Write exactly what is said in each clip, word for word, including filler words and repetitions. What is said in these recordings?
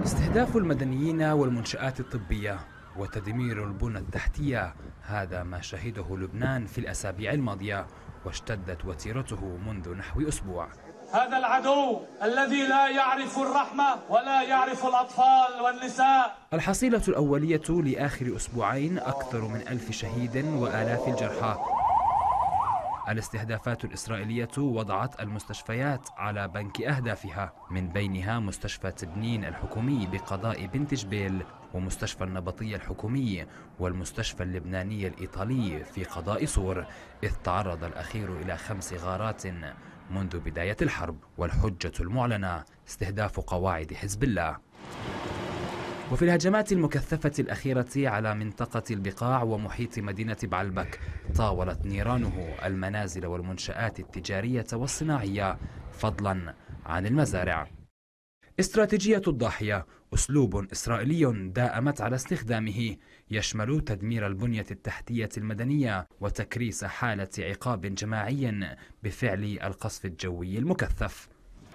استهداف المدنيين والمنشآت الطبية وتدمير البنى التحتية، هذا ما شهده لبنان في الأسابيع الماضية، واشتدت وتيرته منذ نحو أسبوع. هذا العدو الذي لا يعرف الرحمة ولا يعرف الأطفال والنساء. الحصيلة الأولية لآخر أسبوعين أكثر من ألف شهيد وآلاف الجرحى. الاستهدافات الإسرائيلية وضعت المستشفيات على بنك أهدافها، من بينها مستشفى تبنين الحكومي بقضاء بنت جبيل، ومستشفى النبطية الحكومي، والمستشفى اللبناني الإيطالي في قضاء صور، إذ تعرض الأخير إلى خمس غارات منذ بداية الحرب، والحجة المعلنة استهداف قواعد حزب الله. وفي الهجمات المكثفة الأخيرة على منطقة البقاع ومحيط مدينة بعلبك، طاولت نيرانه المنازل والمنشآت التجارية والصناعية، فضلا عن المزارع. استراتيجية الضاحية أسلوب إسرائيلي دائمت على استخدامه، يشمل تدمير البنية التحتية المدنية وتكريس حالة عقاب جماعي بفعل القصف الجوي المكثف.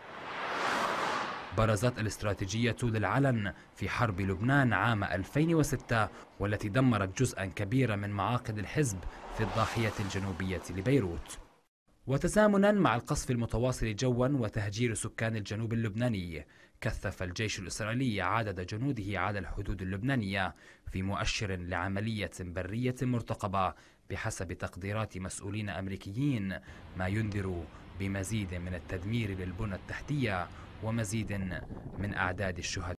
برزت الاستراتيجية للعلن في حرب لبنان عام ألفين وستة، والتي دمرت جزءا كبيرا من معاقد الحزب في الضاحية الجنوبية لبيروت. وتزامنا مع القصف المتواصل جوا وتهجير سكان الجنوب اللبناني، كثف الجيش الإسرائيلي عدد جنوده على الحدود اللبنانية، في مؤشر لعملية برية مرتقبة بحسب تقديرات مسؤولين أمريكيين، ما ينذر بمزيد من التدمير للبنى التحتية ومزيد من أعداد الشهداء.